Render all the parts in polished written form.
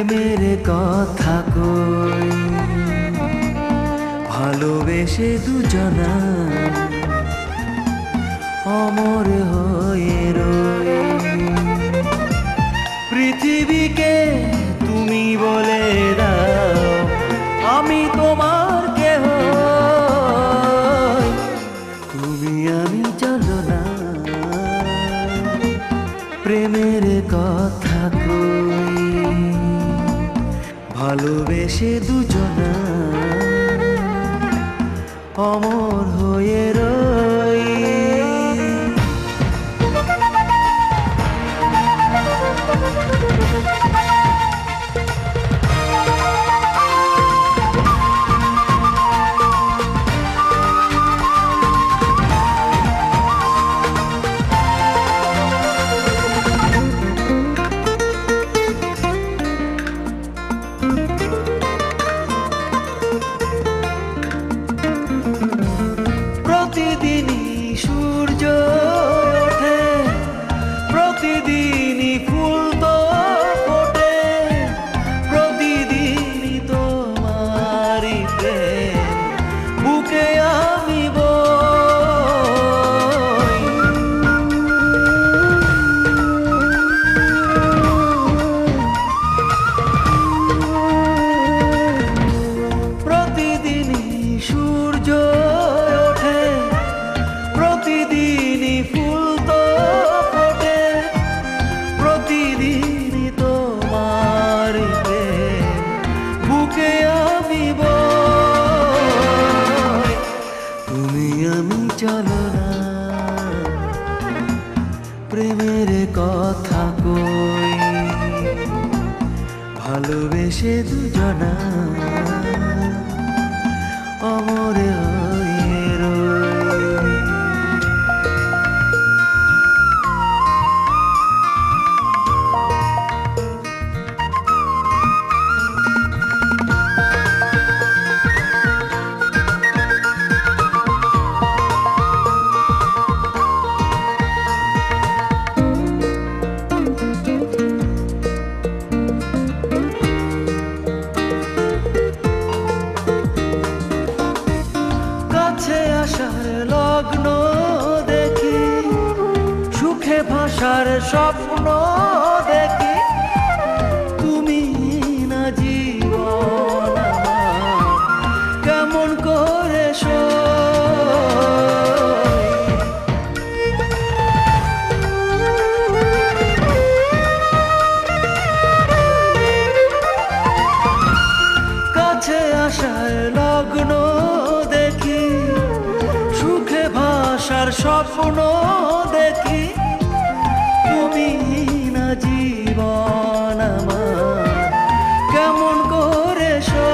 প্রেমের কথা কই, ভালোবেসে দুজনা অমর হয়ে রই। পৃথিবীকে তুমি বলে দাও আমি তোমার কেহ, তুমি আমি চলো না প্রেমের কথা কই, ভালোবেসে দুজনা অমর হয়ে রই। প্রতিদিনই সূর্য ওঠে, প্রতিদিনই ফুল তো ফোটে, প্রতিদিনই তোমারই প্রেম বুকে আমি বই। প্রতিদিনই সূর্য ওঠে, প্রতিদিনই ফুল তো ফোটে, প্রতিদিনই তোমার প্রেম বুকে আমি বই। তুমি আমি চলো না প্রেমের কথা কই, ভালোবেসে দুজনা অমর হয়ে রই। কাছে আসার লগ্ন দেখি, সুখে ভাষার স্বপ্ন দেখি, তুমি না জীবন আমার কেমন করে সই। কাছে আসার লগ্ন দেখি, সুখে ভাষার স্বপ্ন দেখি, তুমি না জীবন আমার কেমন করে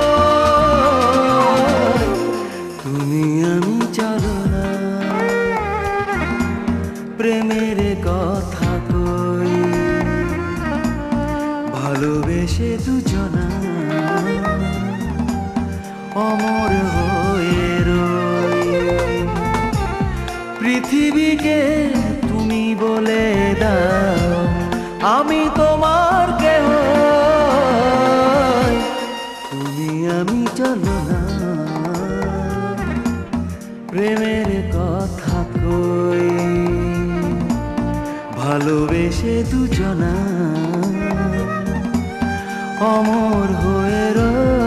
সই। তুমি আমি চলো না প্রেমের কথা কই, ভালোবেসে দুজনা অমর হয়ে রই। পৃথিবীকে তুমি বলে দাও আমি তোমার কেহ, তুমি আমি চলো না প্রেমের কথা কই, ভালোবেসে দুজনা অমর হয়ে রই।